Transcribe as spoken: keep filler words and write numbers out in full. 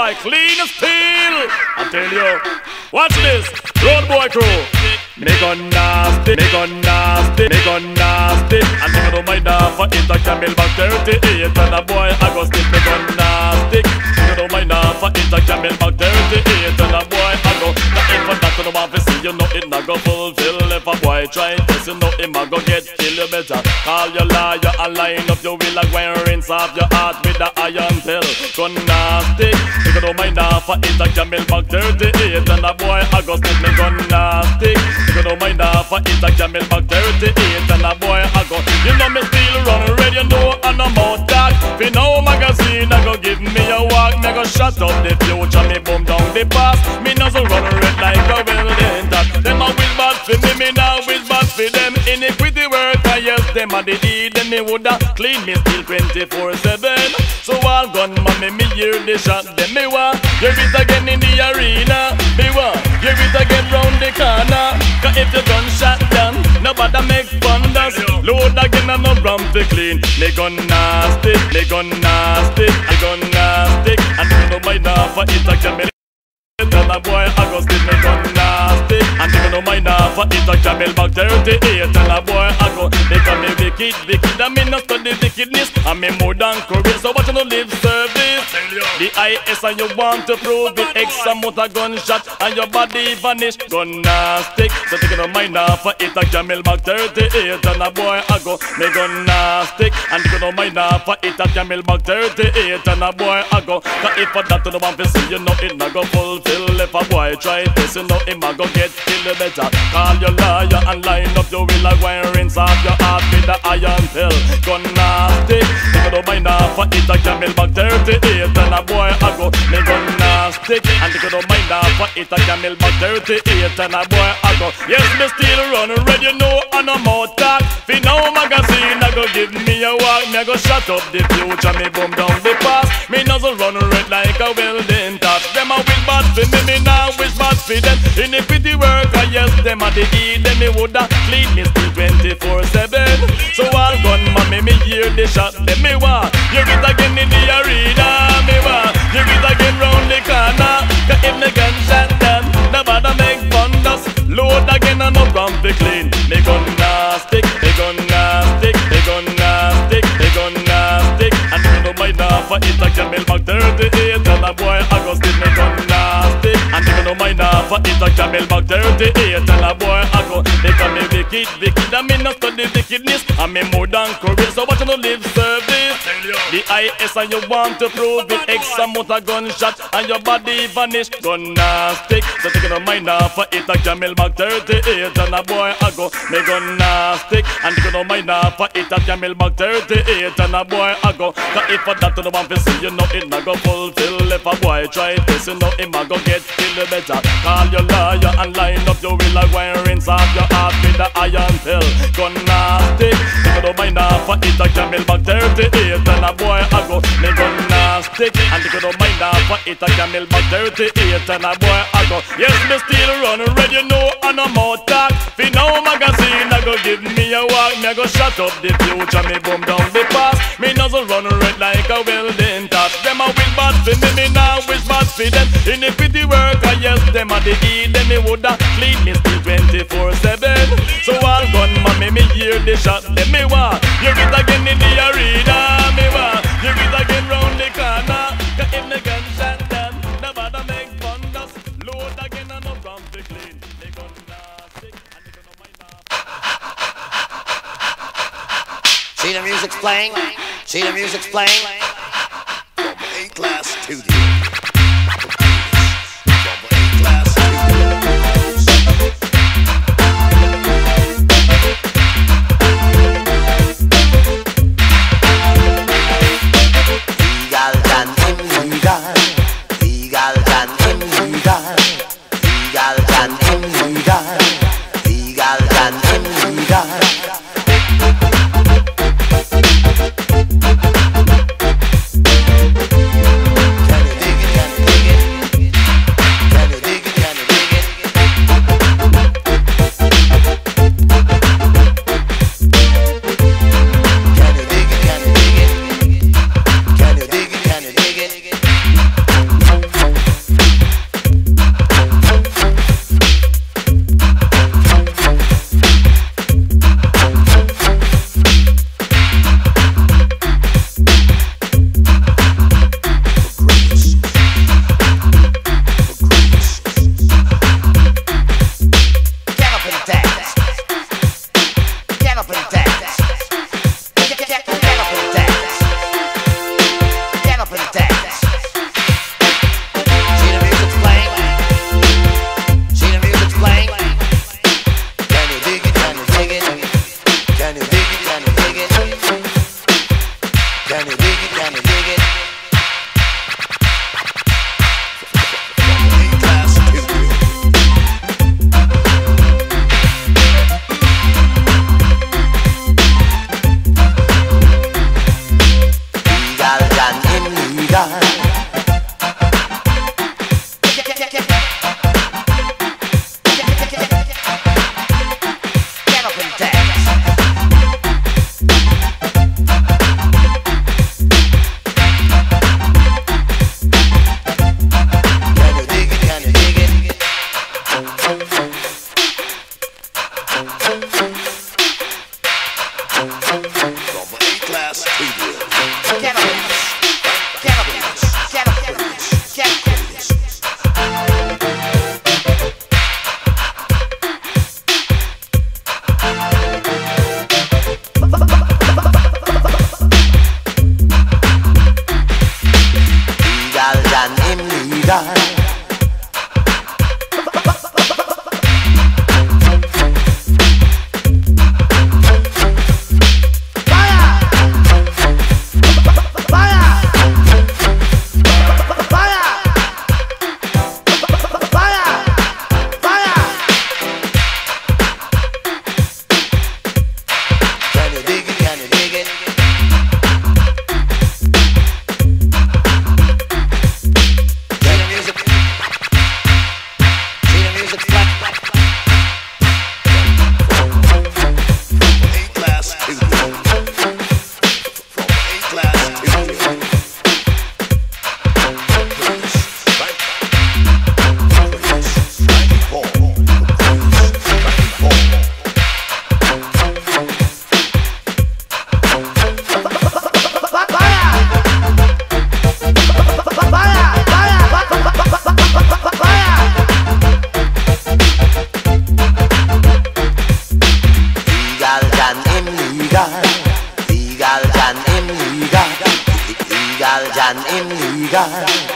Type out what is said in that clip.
boy, clean as steel. I tell you, watch this, Road Boy Crew. Me gun nasty, me gun nasty, me gun nasty. And if you don't mind half for it, I can build back thirty-eight. And a boy, I go stick me gun nasty. If you don't mind half for it, I can build back thirty-eight. And a boy, I go, not if for that, you don't want to see, you know it not go fulfill. If a boy try this, you know him a go get kill. You better call your lawyer and line up your will and go and rinse off your heart with the iron pill. Gun nasty, if you don't mind half for it, I can build back thirty-eight. And a boy, I go stick me gun nasty. If you don't mind half for it, I can build back thirty-eight. And a boy, I go, you know me still run red, you know, and I'm out that. Fi no magazine, I go give me a walk. Me go shut up the future, me boom down the past. Me no so run red like a welding that. Them a will bad for me, me now will bad for them. Iniquity work, I yes, them a the deed. Then me woulda clean me still twenty-four seven. So all gunman, me me hear the shot. Them me want, hear it again in the arena. Me want, hear it again round the corner. Cause if you gunshot down, nobody make fun. That's load again and no rum to clean. Me gun nasty, me gun nasty, me gun nasty. And you know my now for it I can make. And a boy I go still me gun nasty. And you know my now for it I can build back thirty-eight. And a boy I go because me wicked, wicked. And me not study wickedness. And me more than courage. So what you no live service? The I S and you want to prove it. X amount of gunshot and your body vanish. Gun nasty. So take no mind now for it I can build back thirty-eight. And a boy I go me gun nasty. And you no mind now for it I can build back thirty-eight. And a boy I go. Cause if for that to the one to see you know it not go full. If a boy try this, you know him a go get killed. Better call your lawyer and line up your will and wire rinse off your heart with the iron pill. Gun nasty, if you don't mind half for it, I can build back thirty-eight. And a boy I go, me gun nasty. And if you don't mind half for it, I can build back thirty-eight. And a boy I go, yes, me still run red, you know, and I'm out talk. Fi no magazine, I go give me a walk. Me I go shut up the future, me boom down the past. Me no so run red like a welding top. Them a will bad for me, me now wish bad for them. Iniquity work, I yes, them a the deed. Them me woulda clean me still twenty-four seven. So all gunman, me me hear the shot. Them me want, hear it again in the arena. Me want, hear it again round the corner. Cause if me gunshot done, nobody make fun. Just load again and no gun fi clean. Me gun nasty, me gun nasty, me gun nasty, me gun nasty. And you know my now for it I can build back thirty-eight. And a boy I go still me gun nasty. And you know my now for it I can build back thirty-eight. And a boy I go because me wicked, wicked. And me not study wickedness. And me more than courage. So what you no live service? The I S and you want to prove it. X amount of gunshot and your body vanish. Gun nasty. So take no mind now for it I can build back thirty-eight. And a boy I go me gun nasty. And you no mind now for it I can build back thirty-eight. And a boy I go. Cause if for that to the one to see you know it not go fulfill. If a boy try this you know him a go get killed. Better call your lawyer and line up your will and wire rinse off your heart with the iron pill. Gun nasty. If you don't mind half for it I can build back thirty-eight. And a boy I go me gun nasty. And if you don't mind half for it I can build back thirty-eight. And a boy I go, yes me still run red, you know, and I'm out talk. Fi no magazine I go give me a walk. Me I go shut up the future, me boom down the past. Me no so run red like a welding top. Them a will bad for me, me now wish bad for them. Iniquity work, I yes, them a the deed. Them me woulda clean me still twenty-four seven. So all gunman, me me hear the shot. Them me want, hear it again in the arena. Me want, hear it again round the corner. Cause if the gunshot done, nobody make fun. Just load again and no gun to clean. They gun nasty and they gonna mind now. See the music's playing? See the music's playing? From A-Class Studios. Kennedy A-Class Studios. Cannabis. Cannabis. Cannabis. Cannabis. Legal than illegal. Legal than illegal.